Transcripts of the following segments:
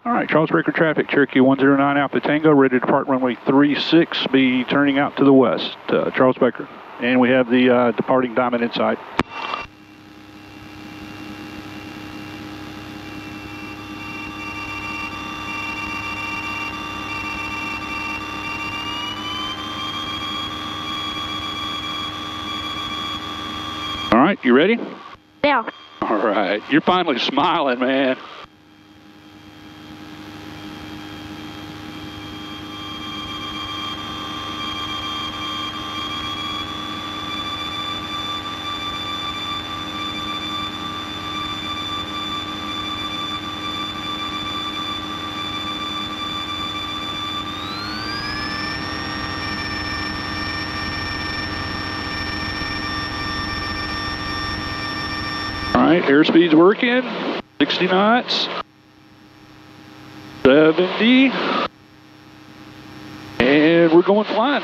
All right, Charles Breaker traffic, Cherokee 109 Alpha Tango, ready to depart runway 36, be turning out to the west, Charles Breaker. And we have the departing Diamond in sight. All right, you ready? Yeah. All right, you're finally smiling, man. All right, airspeed's working, 60 knots, 70, and we're going flying.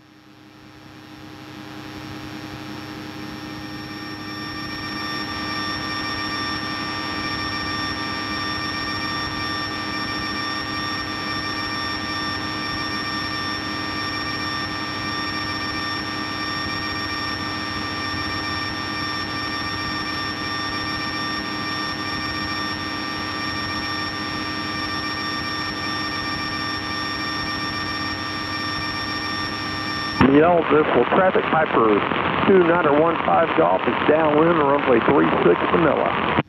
Yellow Bristol traffic, Piper 2915 Golf is downwind, runway 36 Manila.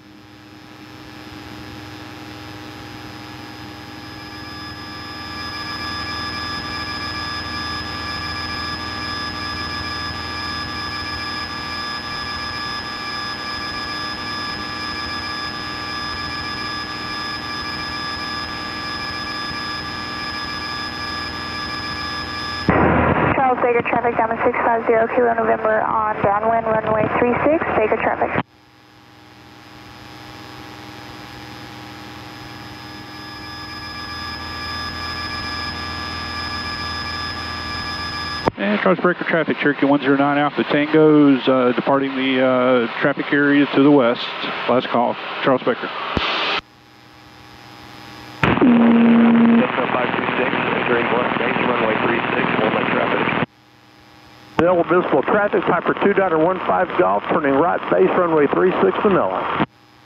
Charles Baker traffic, Diamond 650 Kilo November on downwind, runway 36, Baker traffic. And Charles Breaker traffic, Cherokee 109 Alpha Tango's departing the traffic area to the west. Last call, Charles Breaker. Yellow Bristol traffic, Piper 2915 Golf, turning right base, runway 36 Manila.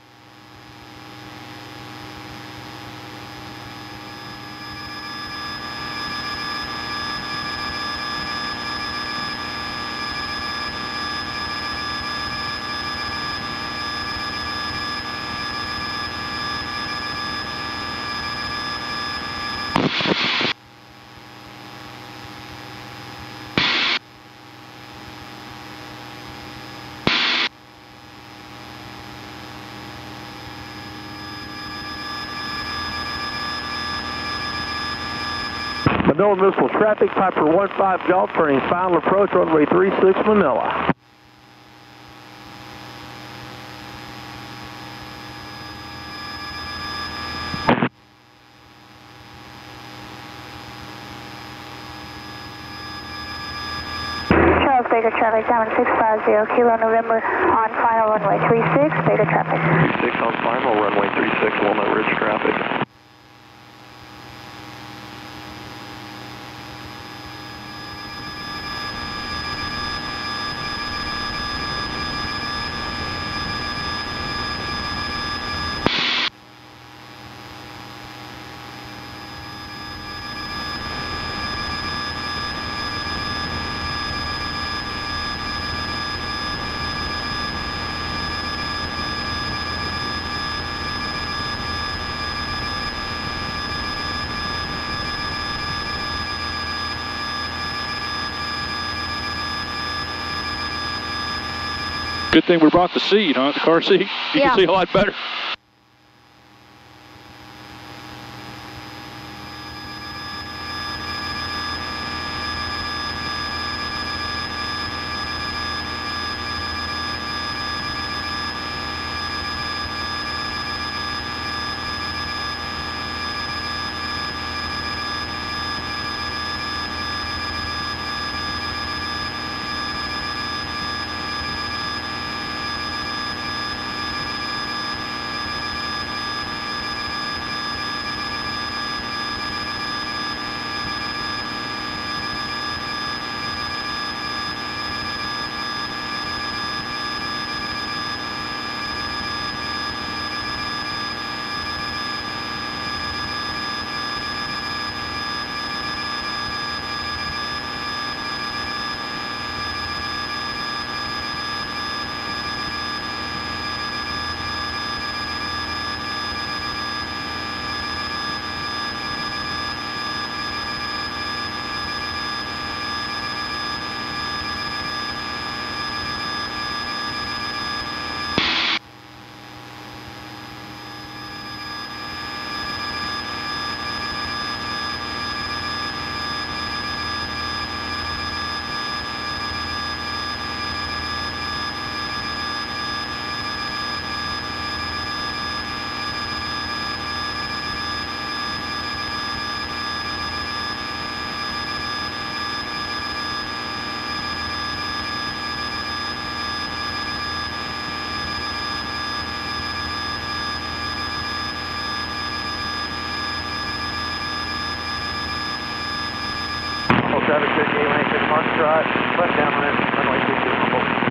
Manila Municipal traffic, Piper 15 Golf, turning final approach, runway 36 Manila. Charles Baker traffic, Diamond 650 Kilo November on final, runway 36, Baker traffic. 36 on final, runway 36, Walnut Ridge traffic. Good thing we brought the seat, huh? The car seat. You can see a lot better. traffic 38 186 Foxtrot, left downwind, runway 22 Humboldt.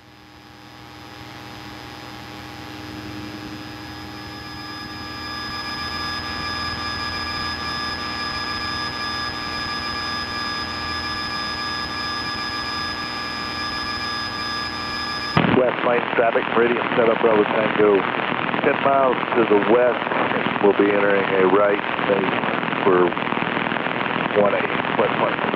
West Plains traffic, Meridian setup Bravo Tango. 10 miles to the west, we'll be entering a right base for 1A, West Plains.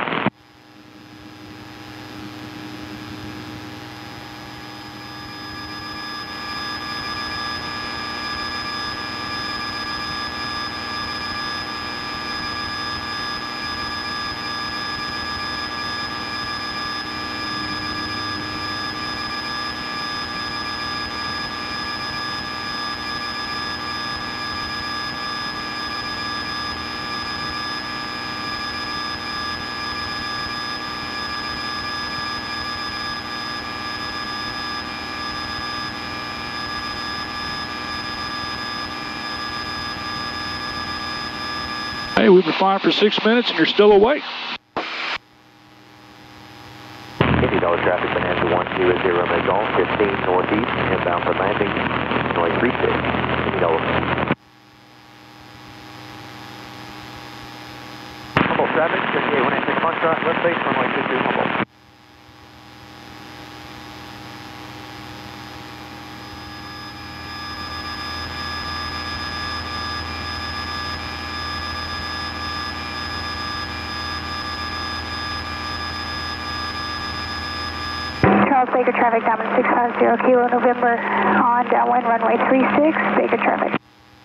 Hey, we've been flying for 6 minutes and you're still awake. $50 traffic, Bonanza 120, Maison, 15 northeast, inbound for landing, noise 36, $50. Humboldt traffic, 58 186 Foxtrot, left base, runway 22 Humboldt. Charles Baker traffic, Diamond 650 Kilo November on downwind runway 36, Baker traffic.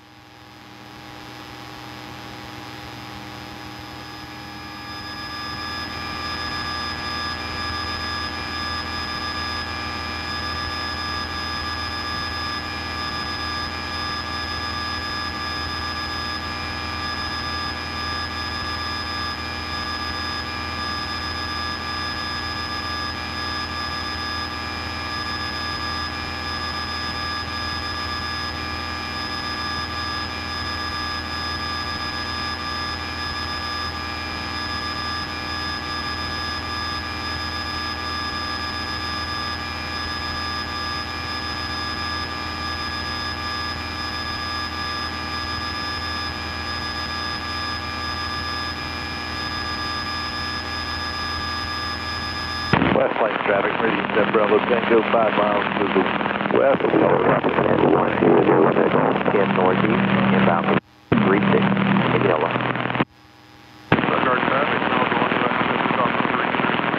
West Plains traffic, Meridian 7 Bravo Tango, 5 miles to the west. Bonanza 120, 10 northeast, inbound for 36, $80. Guard traffic, Malibu 156 off the 36,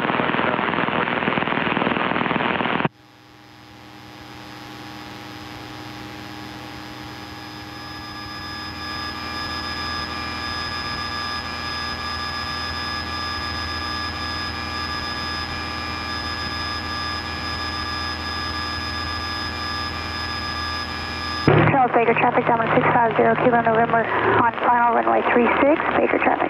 Charles Baker traffic, Diamond 650 Kilo November on final runway 36, Baker traffic.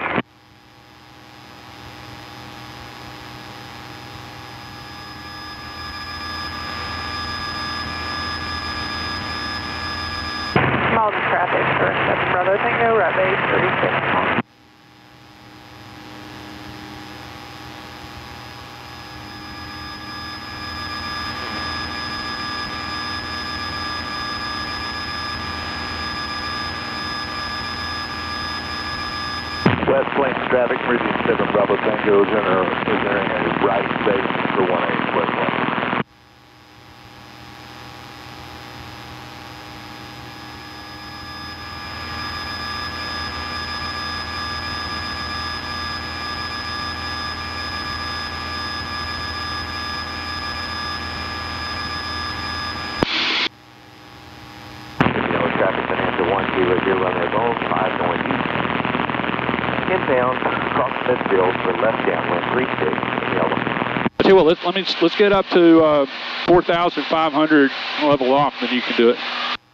Malden traffic for 7 Bravo Tango, right base 36. West Plains traffic, Meridian 7 Bravo Tango is entering a right base for 1A, West Plains. Traffic, Bonanza 120, Maison, 5 northeast. Inbound, across midfield for left downwind, 36, $80. I tell you what, let's get up to 4,500 level off, then you can do it.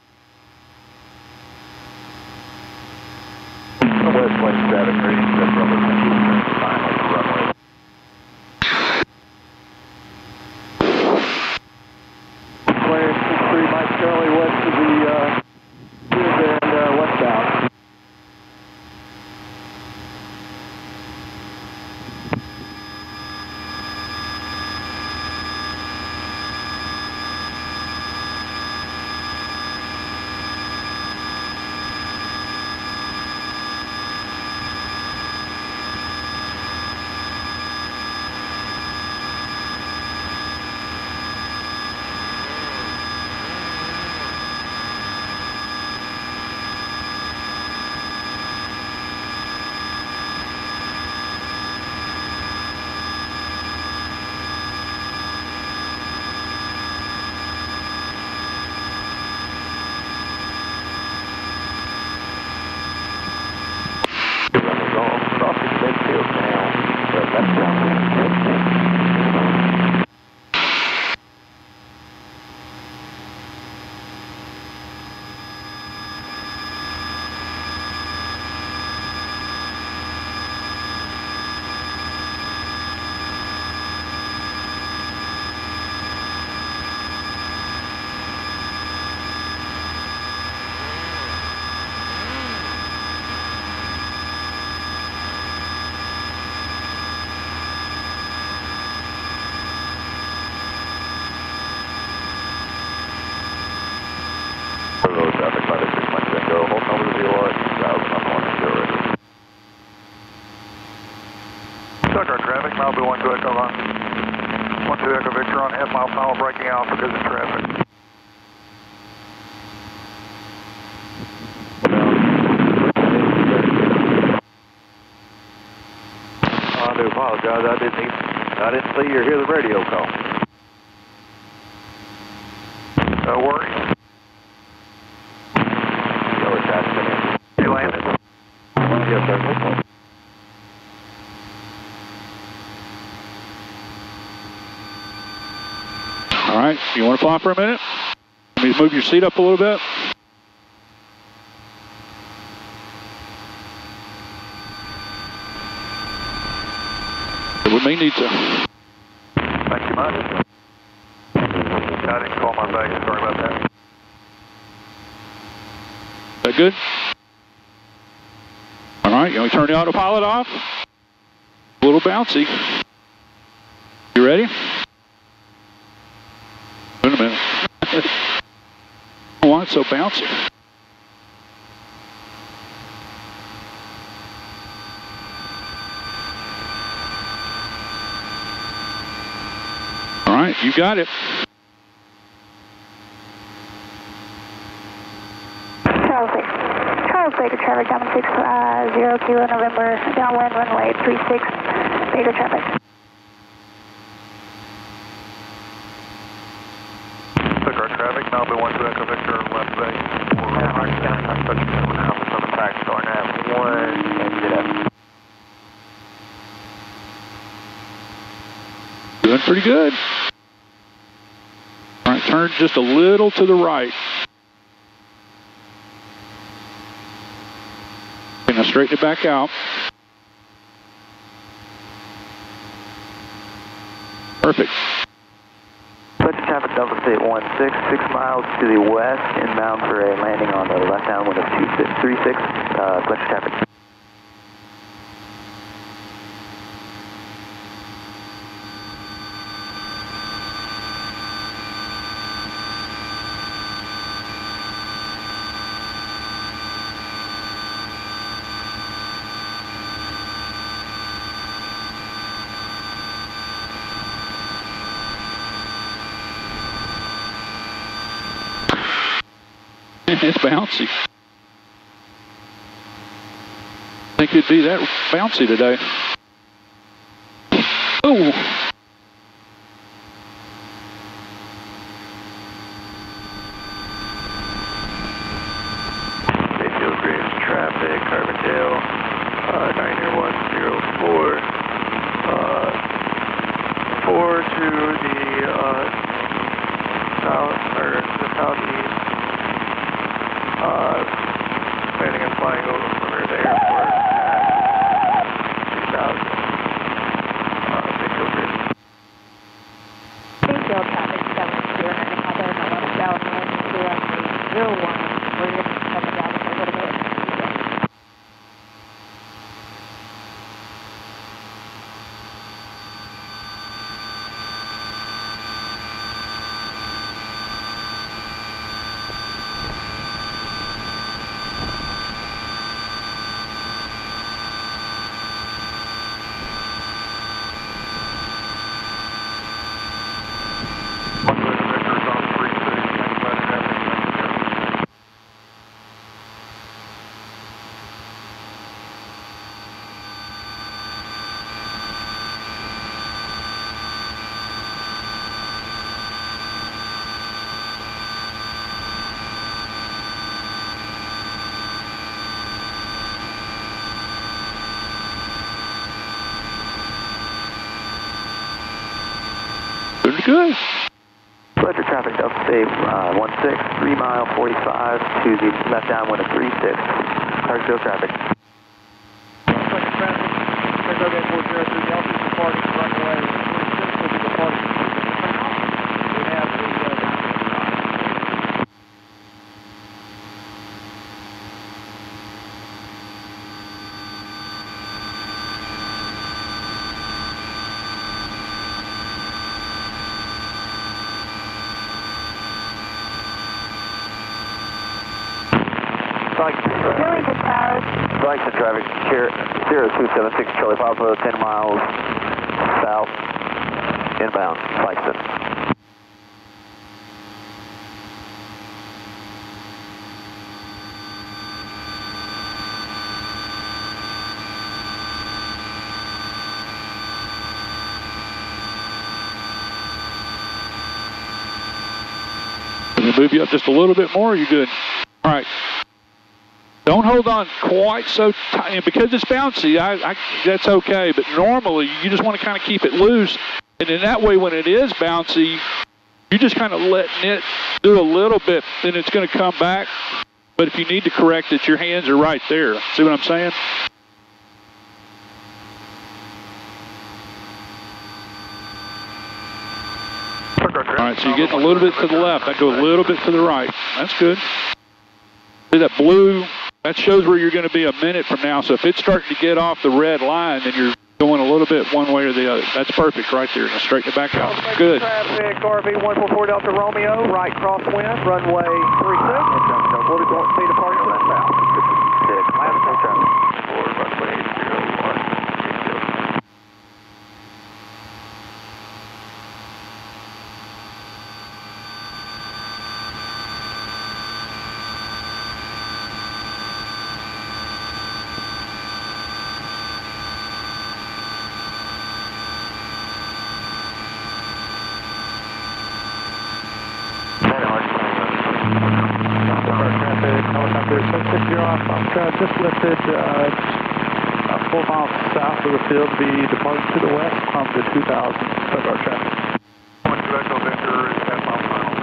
West Plains traffic, Meridian 7 Bravo Tango, 5 on the runway. Plains 63 Mike Charlie west of the and westbound. Tucker traffic, Malibu 1 2 Echo on 1 2 Echo Victor on half mile final breaking out because of traffic. I do apologize. I didn't see or hear the radio call. No worries. Yellow taxi. You landed. Yes, sir. All right, you want to fly for a minute? Let me move your seat up a little bit. We may need to. Thank you much. I didn't call my bag. Sorry about that. Is that good? All right, you want me to turn the autopilot off? A little bouncy. You ready? Wait a minute. Why it's so bouncy? All right, you got it. Charles Baker traffic, down 60 Kilo November, downwind runway 36, Baker traffic. Tucker traffic, Malibu 1 2 Echo Victor, left bay. I'm touching on the taxi door now. 1 exit up. Doing pretty good. All right, turn just a little to the right. Okay, now straighten it back out. Perfect. Fletcher traffic Delta State 16, 6 miles to the west, inbound for a landing on the left downwind of 236, Fletcher traffic. It's bouncy. I think it'd be that bouncy today. Oh! Bayfield Graves traffic, Carbondale, 90104, 4 to the south, or the southeast. Landing and flying over from the airport at 2000. Bayfield Bridge. Bayfield traffic, 70 northbound, downwind 201. We're going to be coming down in a little bit. Pretty good. Roger, traffic Delta State 16, 3 mile 45 to the left downwind of 36. Clarksville traffic. Second traffic, Tango Gate 403 Delta departing runway 36 will be departing. We have the Burlington Towers. Blankton traffic, 0276 Charlie Papa, 10 miles south, inbound, Blankton. Can we move you up just a little bit more? You're good. All right. Don't hold on quite so tight. And because it's bouncy, that's okay. But normally, you just want to kind of keep it loose. And in that way, when it is bouncy, you're just kind of letting it do a little bit, then it's going to come back. But if you need to correct it, your hands are right there. See what I'm saying? All right, so you're getting a little bit to the left. I go a little bit to the right. That's good. See that blue? That shows where you're going to be a minute from now. So if it's starting to get off the red line, then you're going a little bit one way or the other. That's perfect right there. Now straighten it back out. Good. traffic, RV 144 Delta Romeo, right crosswind, runway 36. We'll be departing to the south. Last traffic for runway 01. Just lifted 4 miles south of the field, be departing to the west from the 2000 Stargard traffic. 1 to Echo Victor is 10 mile final.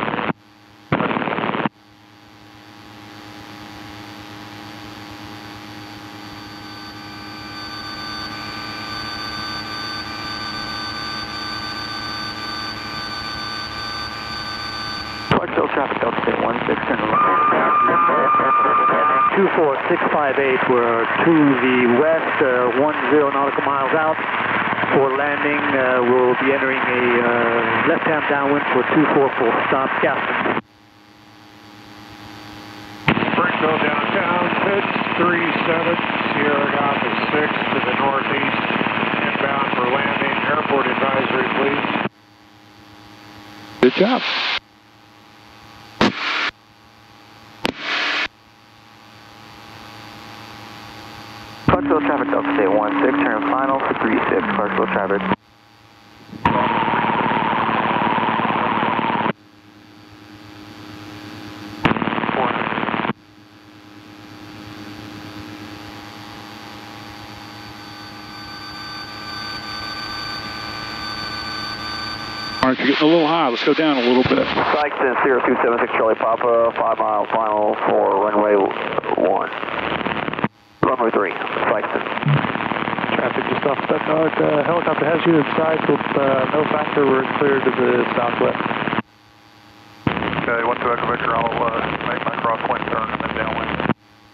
Clarksville traffic, Delta State 16, turn left. 24658, we're to the west, 10 nautical miles out. For landing, we'll be entering a left-hand downwind for 24 full stop, Gaston. Springfield downtown, pitch 37, Sierra Alpha 6 to the northeast, inbound for landing. Airport advisory, please. Good job. Clarksville traffic, Delta State 16, turn final for 36, Clarksville traffic. All right, you're getting a little high. Let's go down a little bit. Sykeston 0276 Charlie Papa, 5 mile final for runway 1. Runway 3, Sykeston. Traffic just off Stuttgart. Helicopter has you inside with no factor. We're clear to the southwest. Okay, 1 to Echo Victor, I'll make my crosswind turn and then downwind.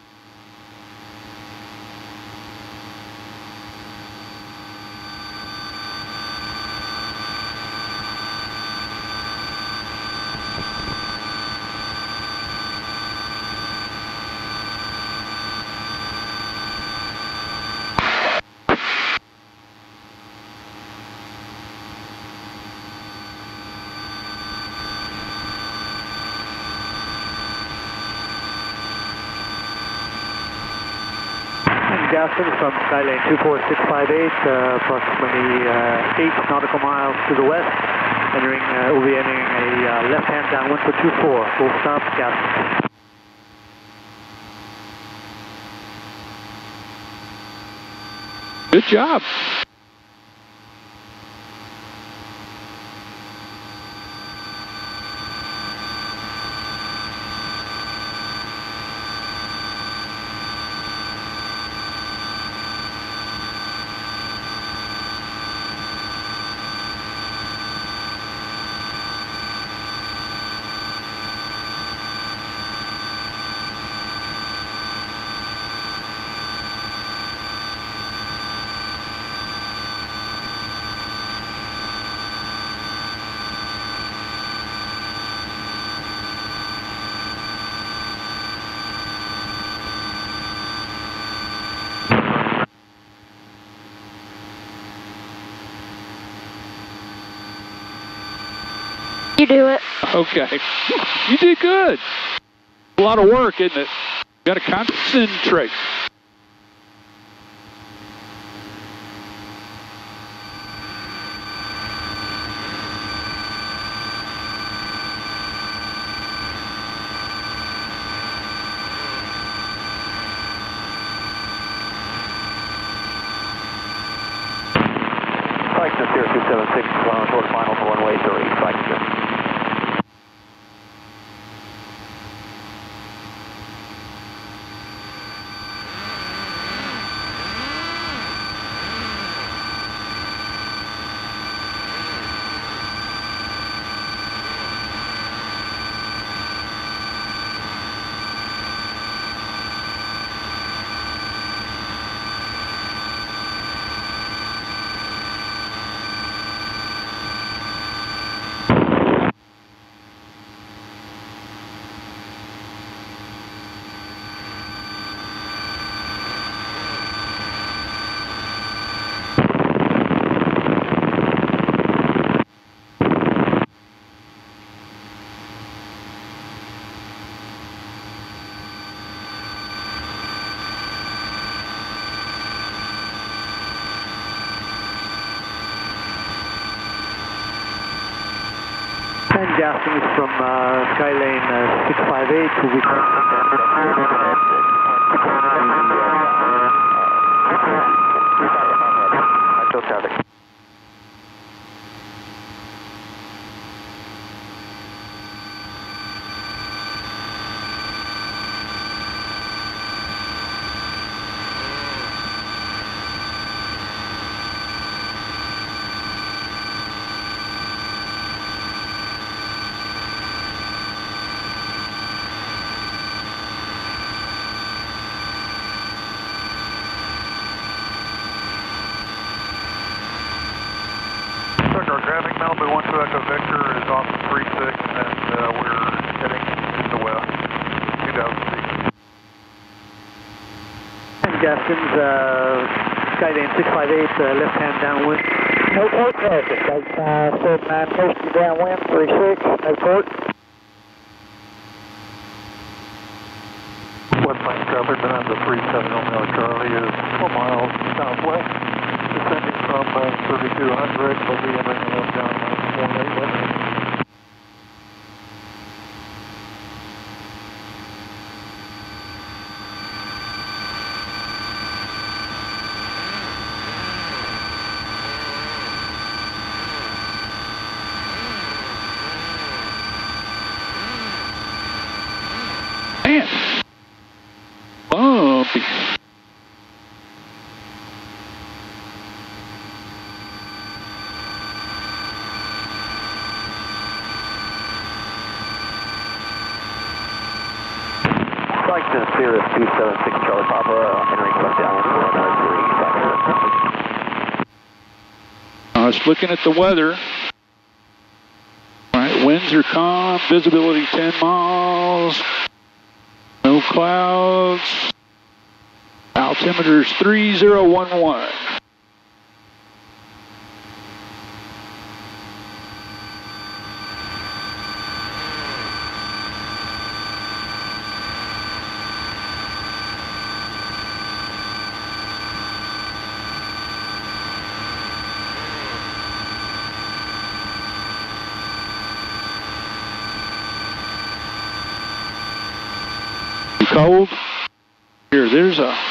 Gaston from Skylane 24658, approximately 8 nautical miles to the west. We'll be entering a left-hand downwind for 24. Full stop, Gaston. Good job. You do it. Okay. You did good. A lot of work, isn't it? Got to concentrate. Frankston, 0276, short final for runway 3, Frankston. And Gaston from Skylane 658 will be traffic. Our grounding Malibu 12 Echo Vector is off 36 and we're heading to the west, 2000 feet. And Gaston's Skylane 658 left-hand downwind. No port traffic. 79 posted downwind 36. No port. West Plains traffic behind the 37 Romeo Charlie is 4 miles southwest, descending from 3200, will be entering the left down 18 west. Man. Bumpy. Frankston, Sirius 276, Charlie Papa, entering left downwind for runway 3, Frankston. I was looking at the weather. All right, winds are calm, visibility 10 miles, no clouds, altimeter is 3011. Cold. Here, there's a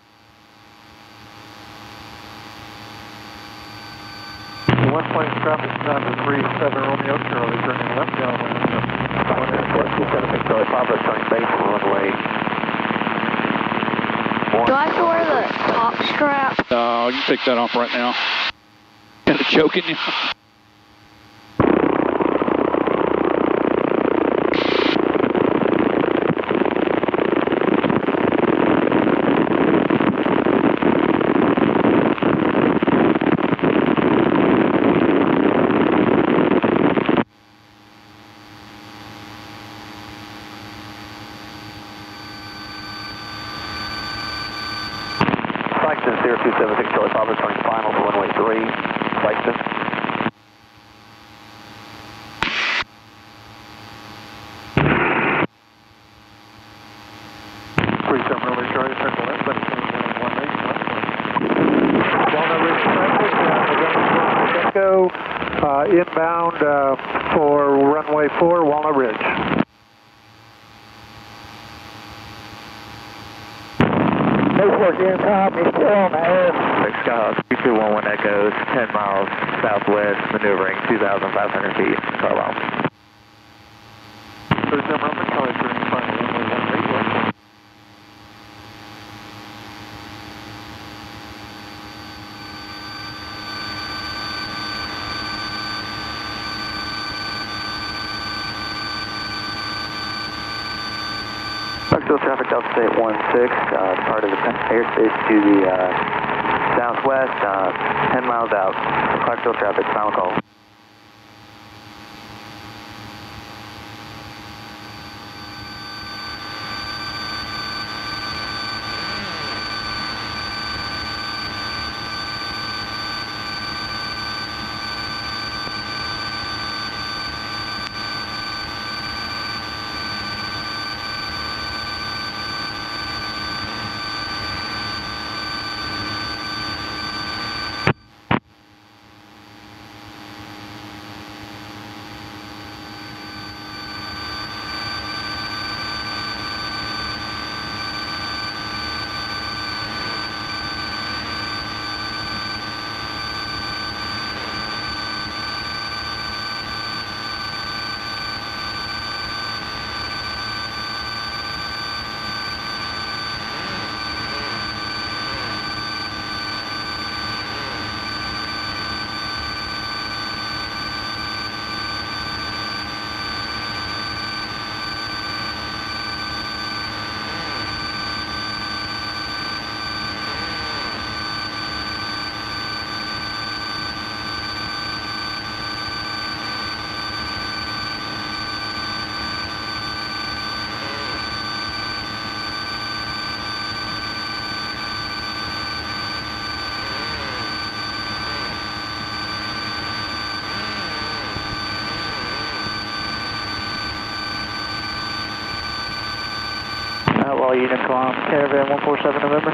West Plains traffic down to 37 Romeo Charlie, turning left downwind. West 276, Charlie Papa, turning base for runway 1. Do I have to wear the top strap? you can take that off right now. Kind of choking you. Frankston, 0276, Charlie Papa, turning final for runway 3, Frankston. Echo, inbound for runway 4, Walnut Ridge. Newport Intercom, you're still on the air. Skyhawk 2211 Echo, 10 miles southwest, maneuvering 2,500 feet, Carlisle. There's no number, Charlie 35, runway 18. Clarksville traffic Delta State 16, part of the airspace to the southwest, 10 miles out. Clarksville traffic, final call. Outlaw Unicom, Caravan 147 November.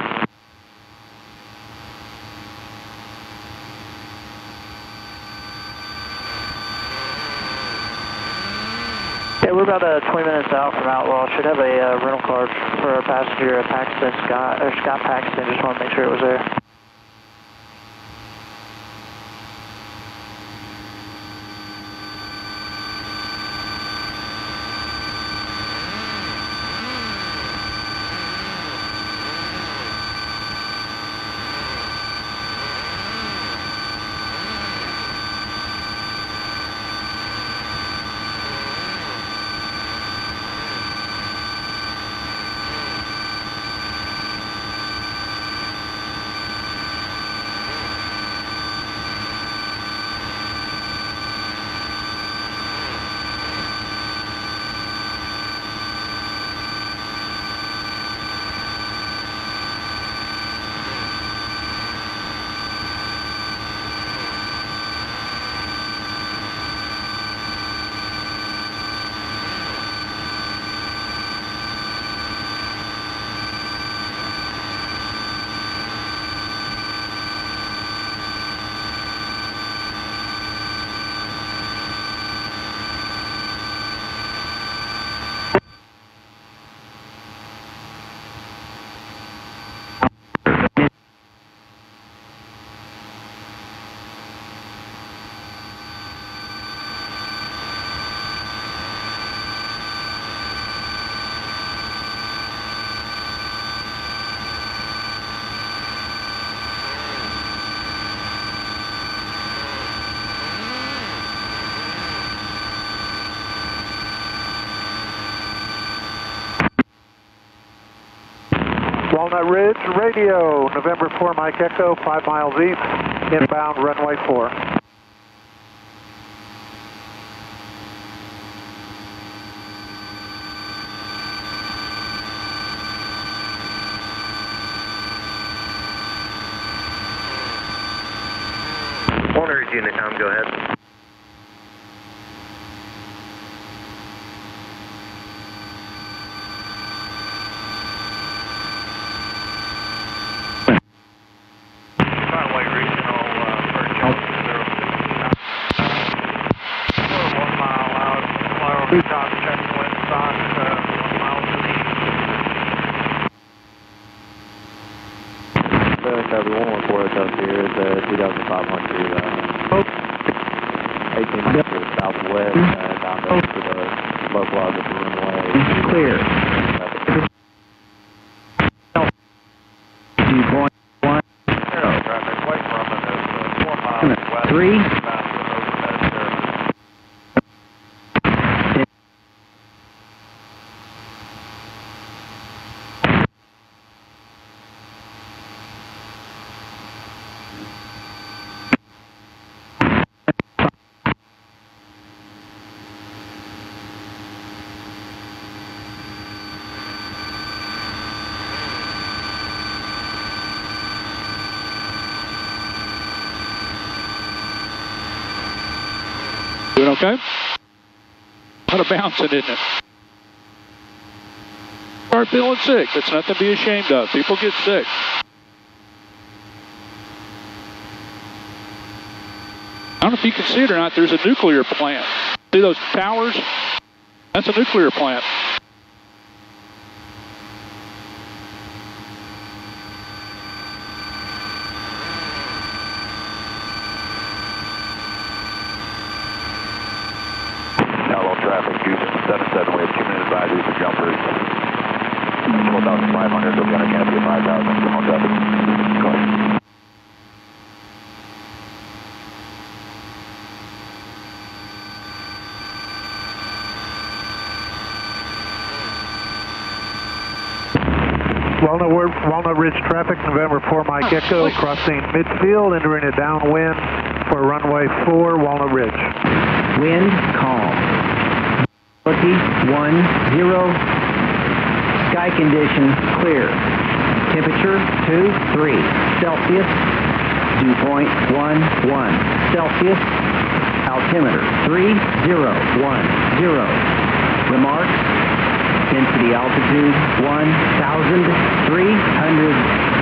Yeah, we're about 20 minutes out from Outlaw. Should have a rental card for our passenger, Paxton Scott, or Scott Paxton. Just want to make sure it was there. Walnut Ridge, radio, November 4, Mike Echo, 5 miles east, inbound runway 4. Walnut Ridge Unicom, go ahead. Top, checking wind stock, 1 mile to the east. Cover 114 up here is 2,500, 18 miles to the southwest, down to the localizer for runway. Clear. 2.10. Traffic light running is 4 miles west. 3. Doing okay? A lot of bouncing, isn't it? Start feeling sick. That's nothing to be ashamed of. People get sick. I don't know if you can see it or not. There's a nuclear plant. See those towers? That's a nuclear plant. Traffic using 77 with 2 minute advisory for jumpers. 4,500, so we're canopy of 5,000. Come on, traffic. Go ahead. Walnut Ridge traffic, November 4 Mike Echo, crossing midfield, entering a downwind for runway 4, Walnut Ridge. Wind calm. 10. Sky conditions clear. Temperature 23 Celsius. Dew point 11 Celsius. Altimeter 3010. Remarks. Density altitude 1,300.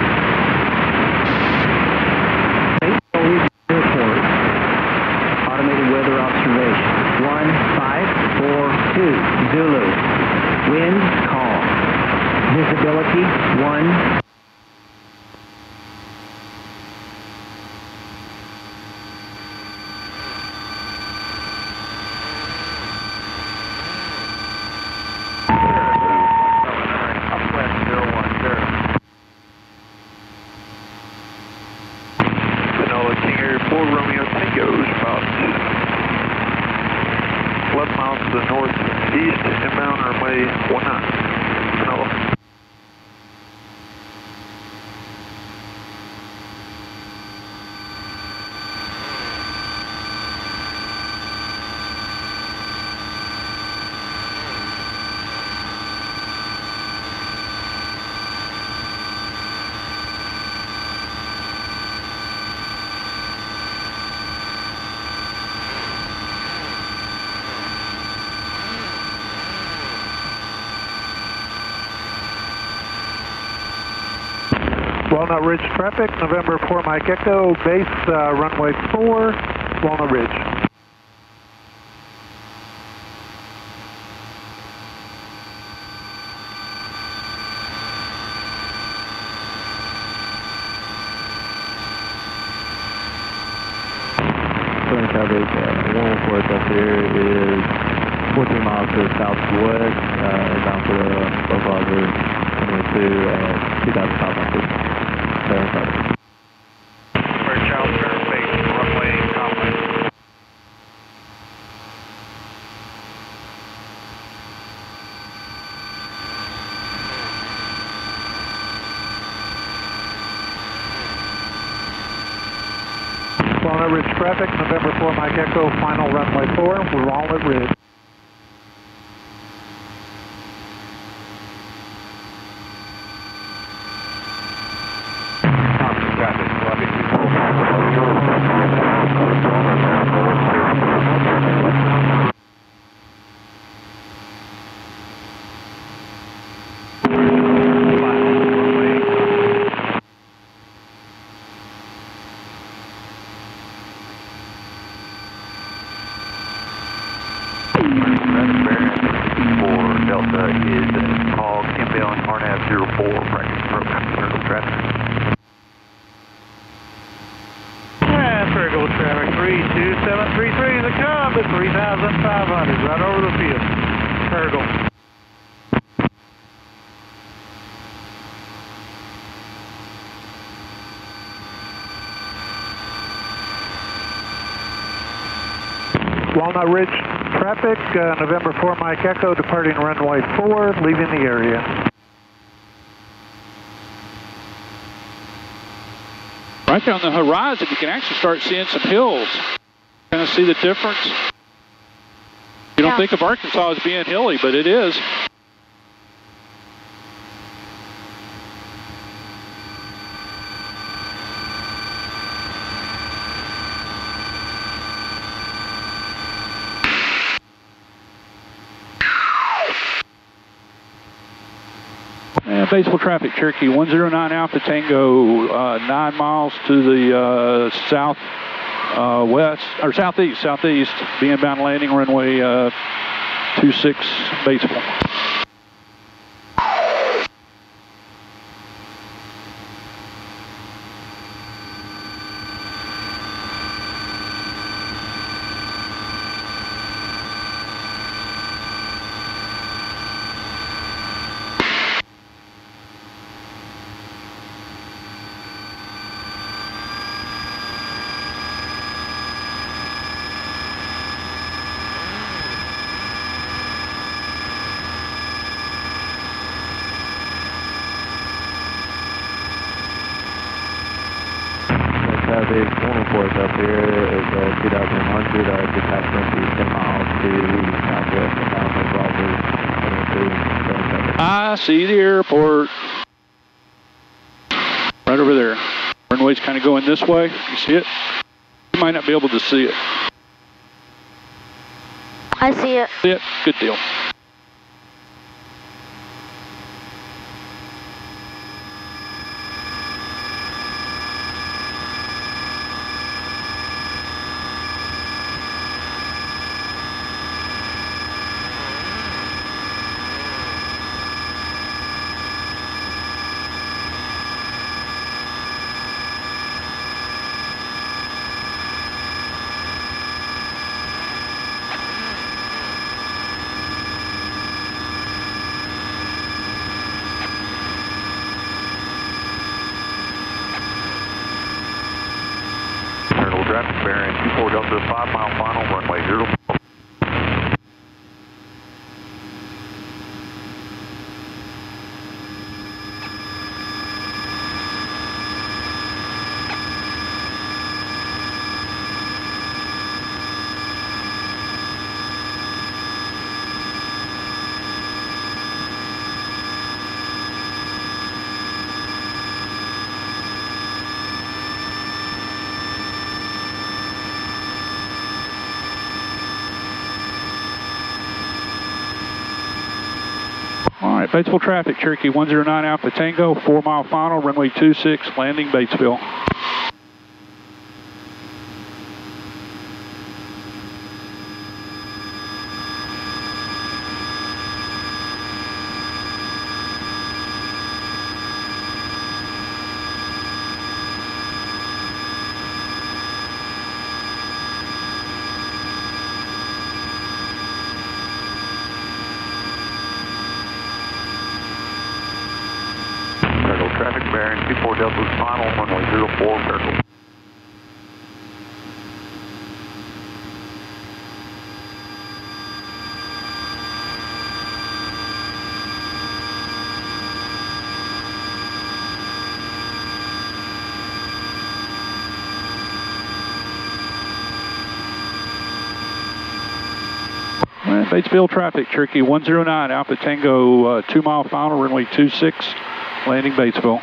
Report. Automated weather observation 1542 Zulu. Wind calm. Visibility 1. Romeo Tango is about 11 miles to the northeast, inbound runway 19. Vanilla. Walnut Ridge traffic, November 4 Mike Echo, base runway 4, Walnut Ridge. Current coverage, 114 up here is 14 miles to the southwest, down to the localizer 22 at 2,500. Where Charles Turner base, runway complex. Walnut Ridge traffic, November 4 Mike Echo, final runway 4, Walnut Ridge. 33 the Cub at 3,500, right over the field. Turtle. Walnut Ridge traffic, November 4 Mike Echo, departing runway 4, leaving the area. Right there on the horizon, you can actually start seeing some hills. Kind of see the difference? You don't think of Arkansas as being hilly, but it is. And Batesville traffic, Cherokee 109 Alpha Tango, 9 miles to the southwest, or southeast, being bound landing runway 26 Batesville. Traffic, 104 up here is 2,100, detachment to 10 miles to southwest and down the Rogers. I see the airport. Right over there. Runway's kind of going this way. You see it? You might not be able to see it. I see it. See it? Good deal. Traffic bearing 24 Delta 5 mile final, runway 0. All right, Batesville traffic, Cherokee 109 Alpha Tango, 4 mile final, runway 26, landing Batesville. Traffic bearing 24 Delta's final, runway 04, circle. Batesville traffic, Cherokee 109 Alpha Tango, 2 mile final, runway 26, landing Batesville.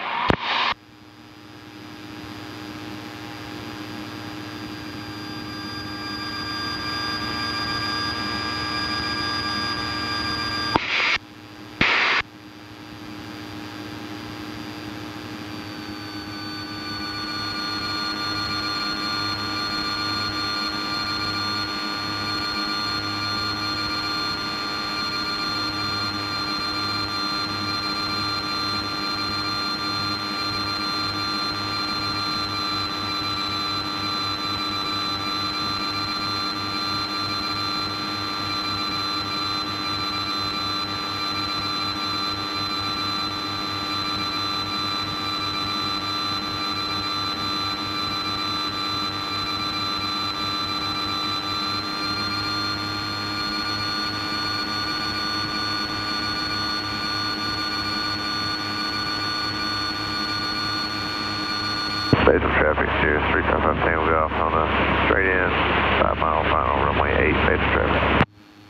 Base of traffic, Sirius 355 Tango Golf on a straight in, 5 mile final, runway 8, base of traffic.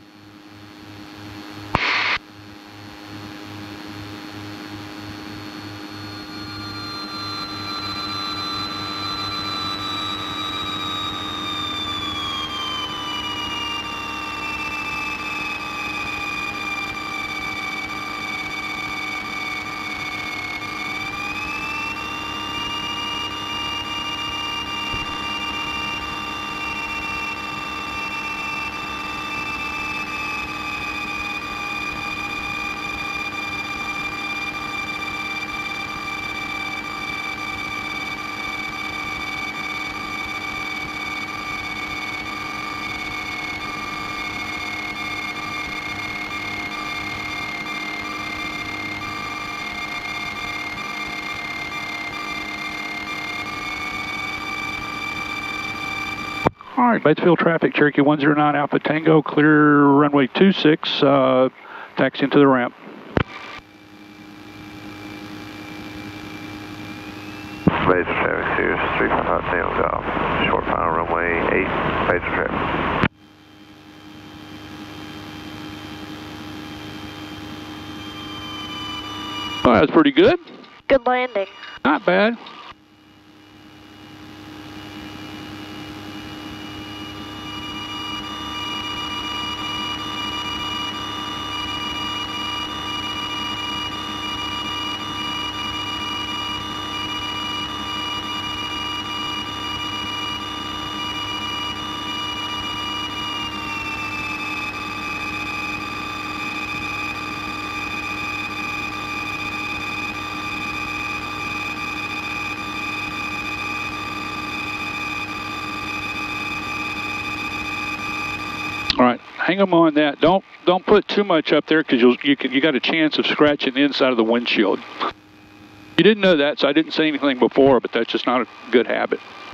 All right, Batesville traffic, Cherokee 109 Alpha Tango, clear runway 26, taxi into the ramp. Base of traffic, Sirius 355 Tango Golf, short final runway 8, base of traffic. Oh, that's pretty good. Good landing. Not bad. All right, hang them on that. Don't put too much up there because you got a chance of scratching the inside of the windshield. You didn't know that, so I didn't say anything before, but that's just not a good habit.